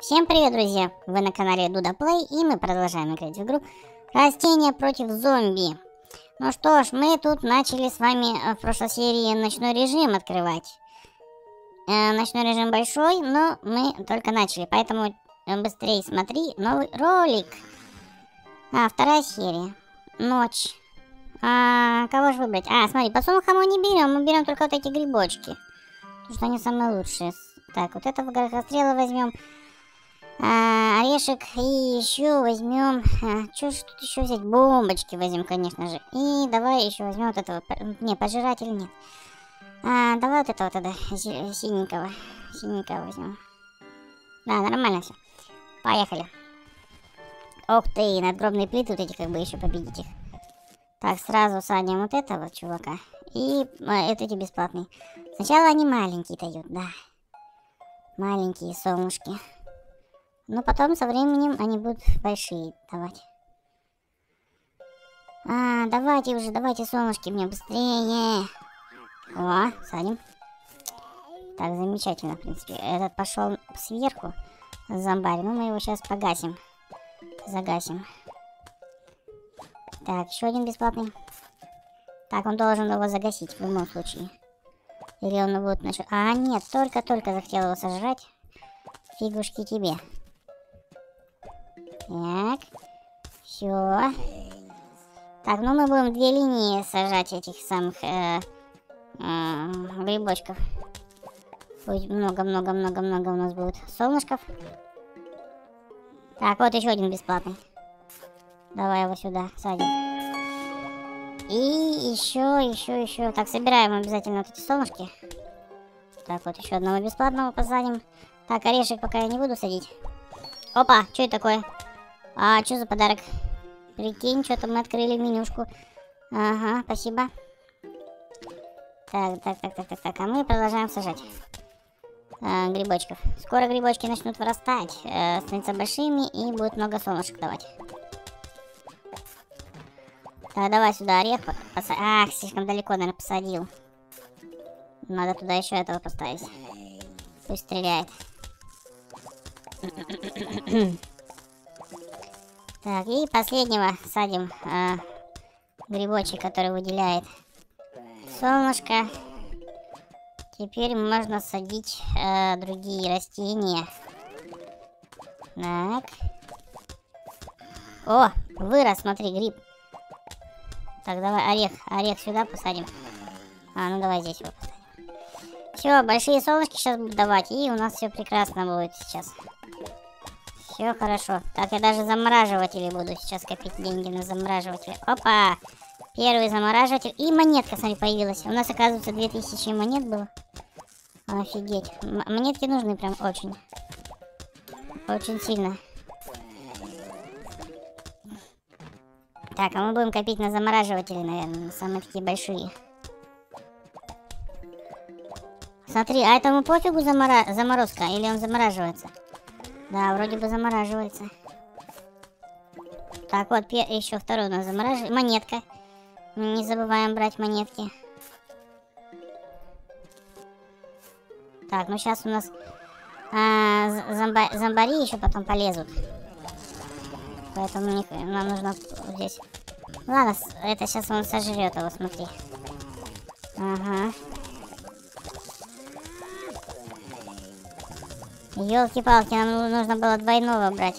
Всем привет, друзья! Вы на канале Дуда Плей, и мы продолжаем играть в игру Растения против зомби. Ну что ж, мы тут начали с вами в прошлой серии ночной режим открывать. Ночной режим большой, но мы только начали, поэтому быстрее смотри новый ролик. Вторая серия. Ночь. Кого же выбрать? Смотри, подсолнуха мы не берем, мы берем только вот эти грибочки. Потому что они самые лучшие. Так, вот этого горохострела возьмем. Орешек, и еще возьмем, что ж тут еще взять, бомбочки возьмем, конечно же, и давай еще возьмем вот этого, не, пожиратель нет, давай вот этого тогда, синенького возьмем, да, нормально все, поехали. Ох ты, надгробные плиты вот эти, как бы еще победить их. Так, сразу садим вот этого чувака, и эти бесплатные. Сначала они маленькие дают, да, маленькие солнышки. Но потом со временем они будут большие давать. Давайте уже, давайте, солнышки, мне быстрее. О, садим. Так, замечательно, в принципе. Этот пошел сверху, зомбарь. Ну, мы его сейчас погасим. Загасим. Так, еще один бесплатный. Так, он должен его загасить в любом случае. Или он будет начать... нет, только-только захотел его сожрать. Фигушки тебе. Так, все. Так, ну мы будем две линии сажать этих самых грибочков. Пусть много-много-много-много у нас будет солнышков. Так, вот еще один бесплатный. Давай его сюда садим. И еще. Так, собираем обязательно вот эти солнышки. Так, вот еще одного бесплатного посадим. Так, орешек пока я не буду садить. Опа, что это такое? Что за подарок? Прикинь, что-то мы открыли менюшку. Ага, спасибо. Так. А мы продолжаем сажать грибочков. Скоро грибочки начнут вырастать, становятся большими и будет много солнышек давать. Так, давай сюда орех. Слишком далеко, наверное, посадил. Надо туда еще этого поставить. Пусть стреляет. Так, и последнего садим грибочек, который выделяет солнышко. Теперь можно садить другие растения. Так. О, вырос, смотри, гриб. Так, давай орех сюда посадим. Ну давай здесь его поставим. Все, большие солнышки сейчас будут давать, и у нас все прекрасно будет сейчас. Все хорошо. Так, я даже замораживатели буду сейчас копить деньги на замораживатели. Опа! Первый замораживатель. И монетка, смотри, появилась. У нас, оказывается, 2000 монет было. Офигеть. Монетки нужны прям очень. Очень сильно. Так, мы будем копить на замораживатели, наверное. Самые такие большие. Смотри, этому пофигу заморозка? Или он замораживается? Да, вроде бы замораживается. Так, вот еще второй у нас замораживается. Монетка. Не забываем брать монетки. Так, ну сейчас у нас зомбари еще потом полезут. Поэтому нам нужно здесь... Ладно, это сейчас он сожрет его, смотри. Ага. Ёлки-палки, нам нужно было двойного брать.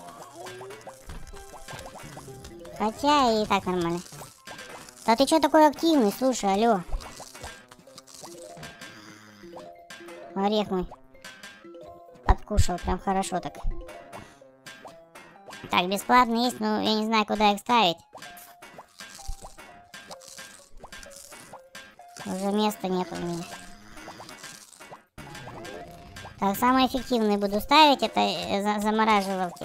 Хотя и так нормально. Да ты чё такой активный? Слушай, алло. Орех мой. Подкушал, прям хорошо так. Так, бесплатно есть, но я не знаю, куда их ставить. Уже места нет у меня. Так, самые эффективные буду ставить, это замораживалки.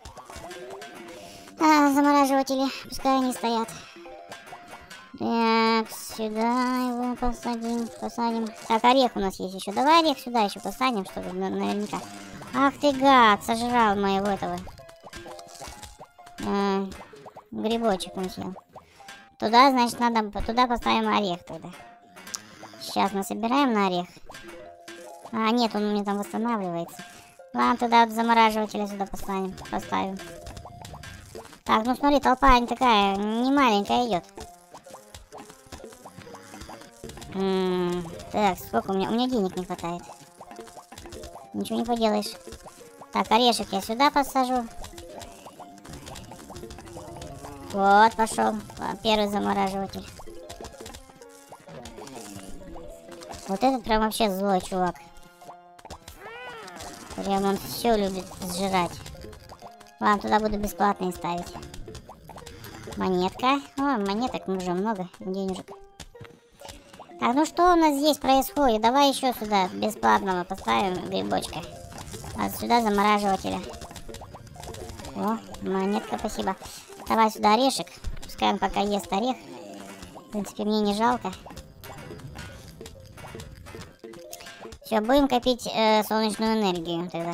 Замораживатели, пускай они стоят. Так, сюда его посадим. Так, орех у нас есть еще. Давай орех сюда еще посадим, чтобы наверняка. Ах ты гад, сожрал моего этого. Грибочек он съел. Туда, значит, туда поставим орех тогда. Сейчас мы собираем на орех. Нет, он у меня там восстанавливается. Ладно, тогда вот замораживателя сюда поставим. Так, ну смотри, толпа не такая, не маленькая идет. Так, сколько у меня? У меня денег не хватает. Ничего не поделаешь. Так, орешек я сюда посажу. Вот, пошел. Первый замораживатель. Вот этот прям вообще злой чувак. Прям он все любит сжирать. Вам туда буду бесплатные ставить. Монетка. О, монеток уже много, денежек. Так, ну что у нас здесь происходит? Давай еще сюда бесплатного поставим грибочка. А сюда замораживателя. О, монетка, спасибо. Давай сюда орешек. Пускай он пока ест орех. В принципе, мне не жалко. Все, будем копить солнечную энергию тогда.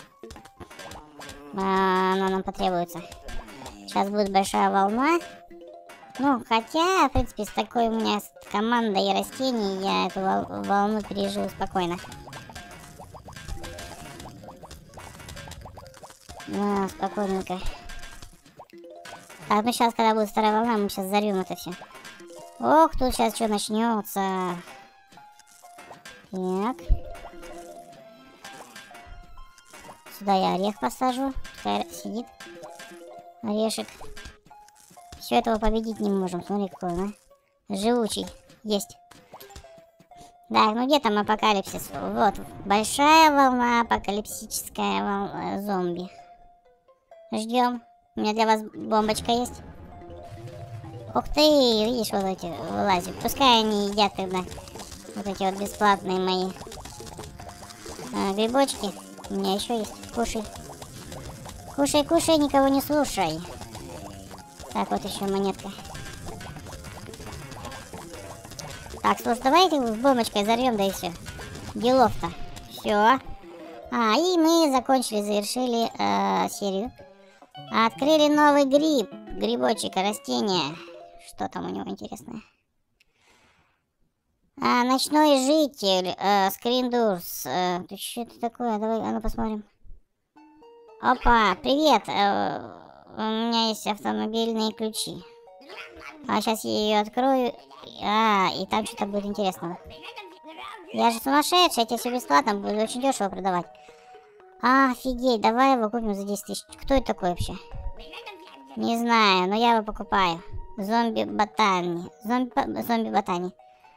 Она нам потребуется. Сейчас будет большая волна. Ну, хотя, в принципе, с такой у меня командой растений я эту волну переживу спокойно. Ну, спокойненько. Так, ну сейчас, когда будет вторая волна, мы сейчас взорвем это все. Ох, тут сейчас что начнется. Так. Сюда я орех посажу. Пускай сидит. Орешек. Все этого победить не можем. Смотри, какой он, а. Живучий. Есть. Так, ну где там апокалипсис? Вот. Большая волна, апокалипсическая волна, зомби. Ждем. У меня для вас бомбочка есть. Ух ты, видишь, вот эти вылазят. Пускай они едят тогда вот эти вот бесплатные мои грибочки. У меня еще есть. Кушай. Кушай, кушай, никого не слушай. Так, вот еще монетка. Так, слушай, давайте бомбочкой взорвем, да и все. Делов-то. Все. И мы закончили, завершили серию. Открыли новый гриб. Грибочек, растение. Что там у него интересное? Ночной житель. Скриндурс. Тут что это такое? Давай, ну посмотрим. Опа, привет. У меня есть автомобильные ключи. Сейчас я ее открою. И там что-то будет интересного. Я же сумасшедший, я тебе все бесплатно буду очень дешево продавать. Офигеть, давай его купим за 10 тысяч. Кто это такой вообще? Не знаю, но я его покупаю. Зомби-ботани. Зомби-ботани.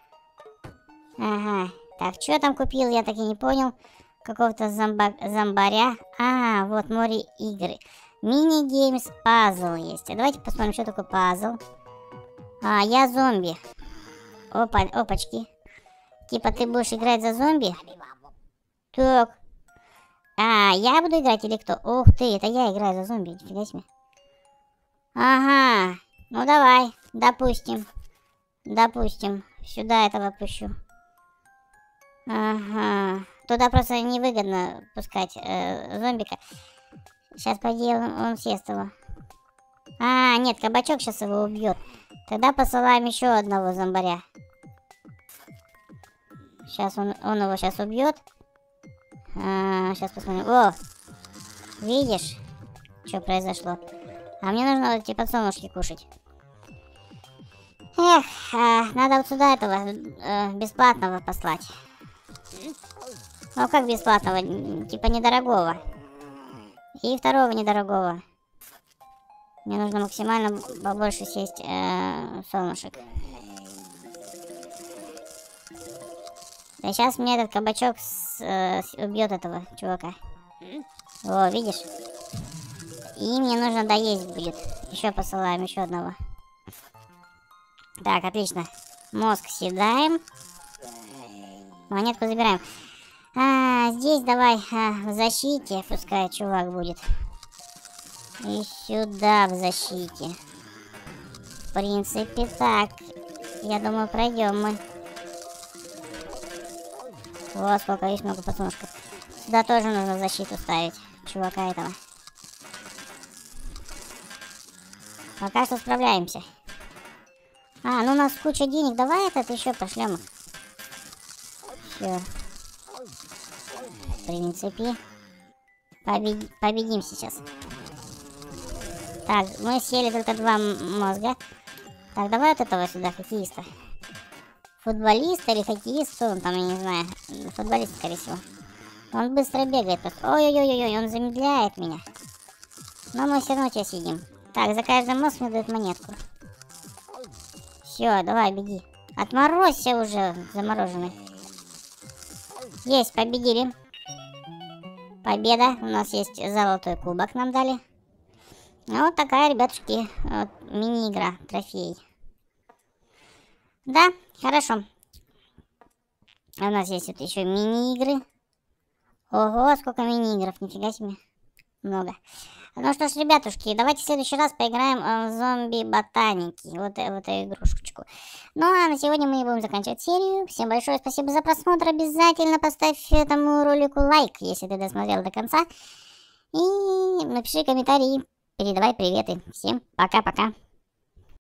Ага. Так, что я там купил, я так и не понял. Какого-то зомбаря. Вот море игры. Мини-геймс, пазл есть. Давайте посмотрим, что такое пазл. Я зомби. Опачки. Типа ты будешь играть за зомби? Так. Я буду играть или кто? Ух ты, это я играю за зомби. Нифига себе. Ага. Ну давай. Допустим. Сюда этого пущу. Ага. Туда просто невыгодно пускать зомбика. Сейчас, по идее, он съест его. Нет, кабачок сейчас его убьет. Тогда посылаем еще одного зомбаря. Сейчас он его сейчас убьет. Сейчас посмотрим. О! Видишь, что произошло? Мне нужно эти подсолнушки кушать. Эх, надо вот сюда этого бесплатного послать. Ну как бесплатного? Типа недорогого. И второго недорогого. Мне нужно максимально побольше съесть солнышек. Да сейчас мне этот кабачок убьет этого чувака. О, видишь? И мне нужно доесть будет. Еще посылаем еще одного. Так, отлично. Мозг съедаем. Монетку забираем. Здесь давай в защите. Пускай чувак будет. И сюда в защите. В принципе, так. Я думаю, пройдем мы. Вот сколько есть много подсолнушков. Сюда тоже нужно в защиту ставить чувака этого. Пока что справляемся. Ну у нас куча денег. Давай этот еще пошлем их. Все. В принципе. Победим сейчас. Так, мы съели только 2 мозга. Так, давай вот этого сюда, хоккеиста. Футболист или хоккеист, кто он там, я не знаю. Футболист, скорее всего. Он быстро бегает просто. Ой-ой-ой, он замедляет меня. Но мы все равно сейчас сидим. Так, за каждый мозг мне дают монетку. Все, давай, беги. Отморозься уже, замороженный. Есть, победили. Победа. У нас есть золотой кубок, нам дали. Ну, вот такая, ребятушки, вот, мини-игра, трофей. Да, хорошо. У нас есть вот еще мини-игры. Ого, сколько мини-игров, нифига себе. Много. Ну что ж, ребятушки, давайте в следующий раз поиграем в зомби-ботаники. Вот эту игрушечку. Ну а на сегодня мы будем заканчивать серию. Всем большое спасибо за просмотр. Обязательно поставь этому ролику лайк, если ты досмотрел до конца. И напиши комментарий. Передавай приветы. Всем пока-пока.